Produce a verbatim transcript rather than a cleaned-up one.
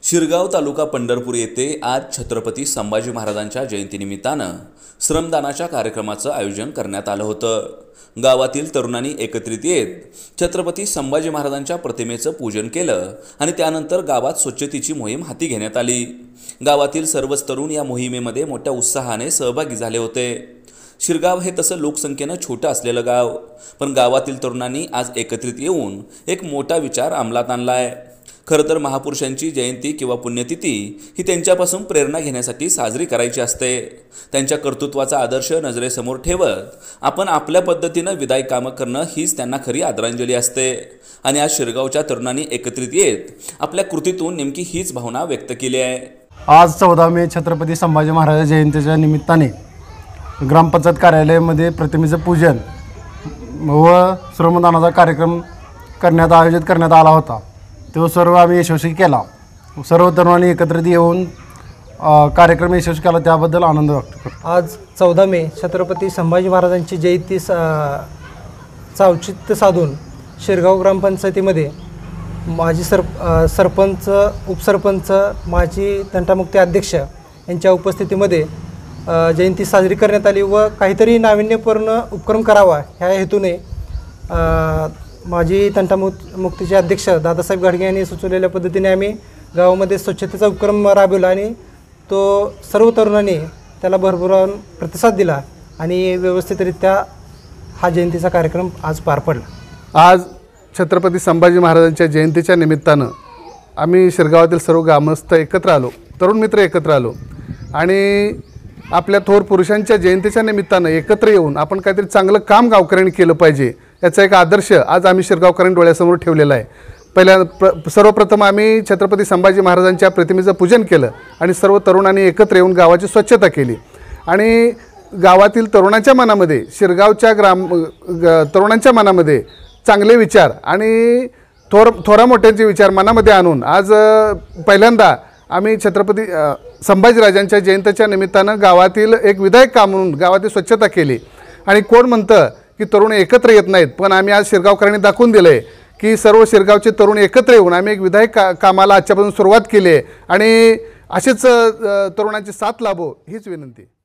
शिरगाव तालुका पंढरपूर येथे आज छत्रपती संभाजी महाराजांच्या जयंतीनिमित्तानं श्रमदानाच्या कार्यक्रमाचं आयोजन करण्यात आलं होतं। गावातील तरुणांनी एकत्रित येत छत्रपती संभाजी महाराजांच्या प्रतिमेचं पूजन केलं आणि त्यानंतर गावात स्वच्छतेची मोहीम हाती घेण्यात आली। गावातील सर्वच तरुण या मोहिमेमध्ये मोठ्या उत्साहाने सहभागी झाले होते। शिरगाव हे तसं लोकसंख्येनं छोटं असलेलं गाव, पण गावातील तरुणांनी आज एकत्रित येऊन एक मोठा विचार अंमलात आणलाय। खरं तर महापुरुषांची जयंती किंवा पुण्यतिथी ही त्यांच्यापासून प्रेरणा घेण्यासाठी साजरी करायची असते। त्यांच्या कर्तृत्वाचा आदर्श नजरेसमोर ठेवत आपण आपल्या पद्धतीनं विदाई कामं करणं हीच त्यांना खरी आदरांजली असते। आणि आज शिरगावच्या तरुणांनी एकत्रित येत आपल्या कृतीतून नेमकी हीच भावना व्यक्त केली आहे। आज चौदा मे छत्रपती संभाजी महाराज जयंतीच्या निमित्ताने ग्रामपंचायत कार्यालयामध्ये प्रतिमेचं पूजन व श्रमदानाचा कार्यक्रम करण्यात आयोजित करण्यात आला होता। तो सर्व आम्ही यशस्वी केला। सर्व तरुणांनी एकत्रित येऊन कार्यक्रम यशस्वी केला, त्याबद्दल आनंद व्यक्त करतो। आज चौदा मे छत्रपती संभाजी महाराजांची जयंती औचित्य साधून शिरगाव ग्रामपंचायतीमध्ये माजी सर सरपंच, उपसरपंच, माजी तंटामुक्ती अध्यक्ष यांच्या उपस्थितीमध्ये जयंती साजरी करण्यात आली व काहीतरी नाविन्यपूर्ण उपक्रम करावा ह्या हेतूने माजी तंटामुक् मुक्तीचे अध्यक्ष दादासाहेब गाडगे यांनी सुचवलेल्या पद्धतीने आम्ही गावामध्ये स्वच्छतेचा उपक्रम राबवला आणि तो सर्व तरुणांनी त्याला भरभरून प्रतिसाद दिला आणि व्यवस्थितरित्या हा जयंतीचा कार्यक्रम आज पार पडला। आज छत्रपती संभाजी महाराजांच्या जयंतीच्या निमित्तानं आम्ही शिरगावातील सर्व ग्रामस्थ एकत्र आलो, तरुण मित्र एकत्र आलो आणि आपल्या थोर पुरुषांच्या जयंतीच्या निमित्तानं एकत्र येऊन आपण काहीतरी चांगलं काम गावकऱ्यांनी केलं पाहिजे याचा एक आदर्श आज आम्ही शिरगावकरांनी डोळ्यासमोर ठेवलेला आहे। पहिल्या प्र सर्वप्रथम आम्ही छत्रपती संभाजी महाराजांच्या प्रतिमेचं पूजन केलं आणि सर्व तरुणांनी एकत्र येऊन गावाची स्वच्छता केली आणि गावातील तरुणांच्या मनामध्ये, शिरगावच्या ग्राम तरुणांच्या मनामध्ये चांगले विचार आणि थोर थोरा मोठ्यांचे विचार मनामध्ये आणून आज पहिल्यांदा आम्ही छत्रपती संभाजीराजांच्या जयंतीच्या निमित्तानं गावातील एक विधायक काम म्हणून गावातील स्वच्छता केली। आणि कोण म्हणतं की तरुण एकत्र येत नाहीत, पण आम्ही आज शिरगावकरांनी दाखवून दिलं आहे की सर्व शिरगावचे तरुण एकत्र येऊन आम्ही एक विधायक का कामाला आजच्यापासून सुरुवात केली आहे आणि असेच तरुणांची साथ लाभो हीच विनंती।